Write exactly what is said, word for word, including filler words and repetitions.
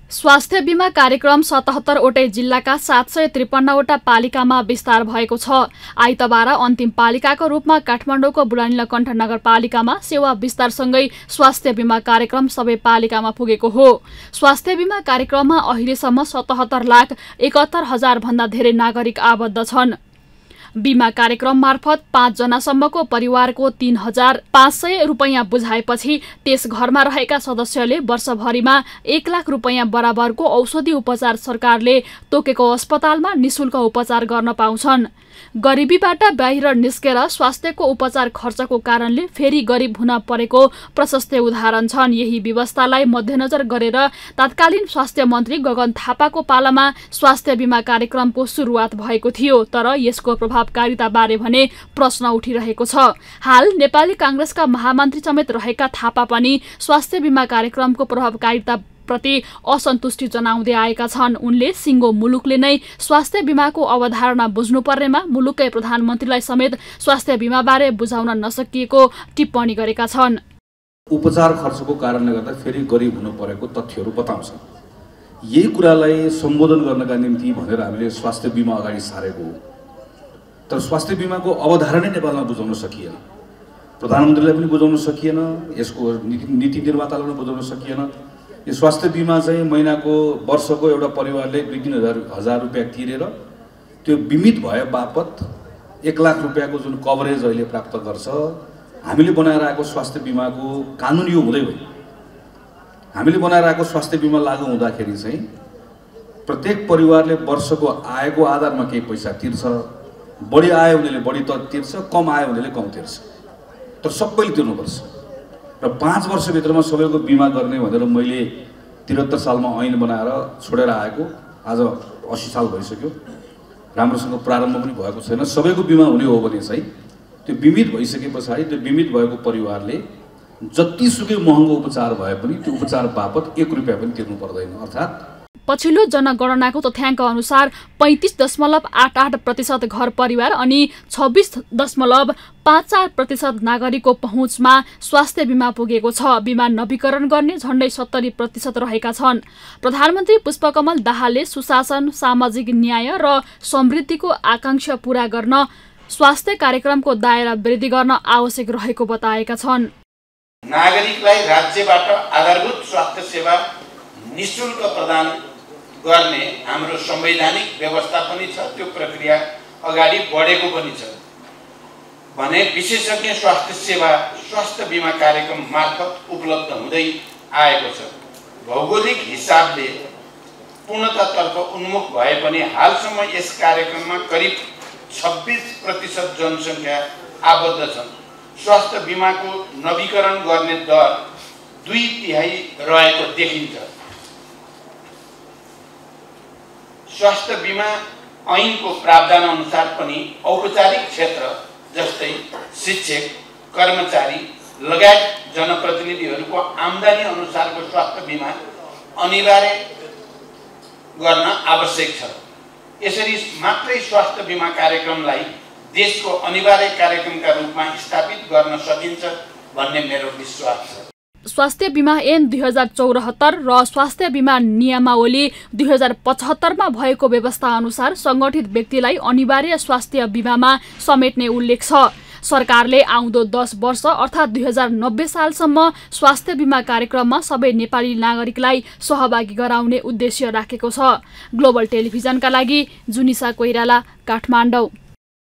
स्वास्थ्य बीमा कार्यक्रम सतहत्तरवटै जिल्लाका सात सय त्रिपन्नवटा पालिकामा विस्तार भएको छ। आइतबार अन्तिम पालिकाको रूपमा काठमाडौँको बुढानीलकण्ठ नगरपालिकामा सेवा विस्तारसँगै स्वास्थ्य बीमा कार्यक्रम सबै पालिकामा पुगेको हो। स्वास्थ्य बीमा कार्यक्रममा अहिलेसम्म सतहत्तर लाख एकहत्तर हजार भन्दा धेरै नागरिक आबद्ध छन्। बीमा कार्यक्रम मार्फत पाँच जनासम्मको परिवारको तीन हजार पाँच सय रुपैयाँ बुझाएपछि त्यस घरमा रहेका सदस्यले वर्षभरिमा एक लाख रुपैयाँ बराबरको औषधि उपचार सरकारले तोकेको अस्पतालमा निशुल्क उपचार गर्न पाउँछन्। गरिबीबाट बाहिर निस्केर स्वास्थ्यको उपचार खर्चको कारणले फेरि गरिब हुन परेको प्रशस्त उदाहरण छन्। यही व्यवस्थालाई मध्यनजर गरेर तत्कालीन स्वास्थ्य मन्त्री गगन थापाको पालामा स्वास्थ्य बीमा कार्यक्रमको सुरुवात भएको थियो, तर यसको प्रभावकारिता बारे भने प्रश्न उठिरहेको छ। हाल नेपाली कांग्रेसका महामन्त्री समेत रहेका थापा पनि स्वास्थ्य बीमा कार्यक्रमको प्रभावकारिता प्रति असन्तुष्टि जनाउँदै आएका छन्। उनले सिंगो मुलुकले नै स्वास्थ्य बीमाको अवधारणा बुझ्नुपर्नेमा मुलुककै प्रधानमन्त्रीलाई समेत स्वास्थ्य बीमा बारे बुझाउन नसकिएको टिप्पणी गरेका छन्। उपचार खर्चको कारणले गर्दा फेरि गरिब हुनु परेको तथ्यहरू बताउँछ। यही कुरालाई सम्बोधन गर्नका निम्ति भनेर हामीले स्वास्थ्य बीमा अगाडि सारेको हो, तर स्वास्थ्य बीमाको अवधारणा नेपालमा बुझाउन सकिएन। प्रधानमन्त्रीलाई पनि बुझाउन सकिएन, यसको नीति निर्मातालाई पनि बुझाउन सकिएन। यो स्वास्थ्य बीमा चाहिँ महिनाको वर्षको एउटा परिवारले दुई तीन हजार हजार रुपियाँ तिरेर त्यो बिमित भए बापत एक लाख रुपियाँको जुन कभरेज अहिले प्राप्त गर्छ, हामीले बनाएर आएको स्वास्थ्य बीमाको कानुन यो हुँदै भयो। हामीले बनाएर आएको स्वास्थ्य बीमा लागू हुँदाखेरि चाहिँ प्रत्येक परिवारले वर्षको आयको आधारमा केही पैसा तिर्छ। बढी आयो भनेले बढी त तिर्छ, कम आयो भनेले कम तिर्छ, तर सबैले तिर्नुपर्छ। र पाँच वर्षभित्रमा सबैको बिमा गर्ने भनेर मैले त्रिहत्तर सालमा ऐन बनाएर छोडेर आएको, आज अस्सी साल भइसक्यो, राम्रोसँग प्रारम्भ पनि भएको छैन। सबैको बिमा हुने हो भने चाहिँ त्यो बिमित भइसके पछाडि त्यो बिमित भएको परिवारले जतिसुकै महँगो उपचार भए पनि त्यो उपचार बापत एक रुपियाँ पनि तिर्नु पर्दैन। अर्थात् पछिल्लो जनगणनाको तथ्याङ्क अनुसार पैंतीस दशमलव आठ आठ प्रतिशत घर परिवार अनि छब्बीस दशमलव पाँच चार प्रतिशत नागरिकको पहुँचमा स्वास्थ्य बीमा पुगेको छ। बीमा नवीकरण गर्ने झण्डै सत्तरी प्रतिशत रहेका छन्। प्रधानमन्त्री पुष्पकमल दाहालले सुशासन, सामाजिक न्याय र समृद्धिको आकांक्षा पूरा गर्न स्वास्थ्य कार्यक्रमको दायरा वृद्धि गर्न आवश्यक रहेको बताएका छन्। नागरिकलाई राज्यबाट आधारभूत स्वास्थ्य सेवा निशुल्क प्रदान गर्ने हाम्रो संवैधानिक व्यवस्था पनि छ, त्यो प्रक्रिया अगाडि बढेको पनि छ भने विशेषज्ञ स्वास्थ्य सेवा स्वास्थ्य बीमा कार्यक्रम मार्फत उपलब्ध हुँदै आएको छ। भौगोलिक हिसाबले पूर्णतातर्फ उन्मुख भए पनि हालसम्म यस कार्यक्रममा करिब छब्बीस प्रतिशत जनसङ्ख्या आबद्ध छन्। स्वास्थ्य बीमाको नवीकरण गर्ने दर दुई तिहाई रहेको देखिन्छ। स्वास्थ्य बीमा ऐनको प्रावधान अनुसार पनि औपचारिक क्षेत्र जस्तै शिक्षक, कर्मचारी लगायत जनप्रतिनिधिहरूको आम्दानी अनुसारको स्वास्थ्य बीमा अनिवार्य गर्न आवश्यक छ। यसरी मात्रै स्वास्थ्य बीमा कार्यक्रमलाई देशको अनिवार्य कार्यक्रमका रूपमा स्थापित गर्न सकिन्छ भन्ने मेरो विश्वास छ। स्वास्थ्य बीमा ऐन दुई हजार चौरात्तर र स्वास्थ्य बीमा नियमावली दुई हजार पचहत्तरमा भएको व्यवस्था अनुसार संगठित व्यक्तिलाई अनिवार्य स्वास्थ्य बीमामा समेट्ने उल्लेख छ। सरकारले आउँदो दस वर्ष अर्थात् दुई हजार नब्बे सालसम्म स्वास्थ्य बीमा कार्यक्रममा सबै नेपाली नागरिकलाई सहभागी गराउने उद्देश्य राखेको छ। ग्लोबल टेलिभिजनका लागि जुनिसा कोइराला, काठमाडौँ।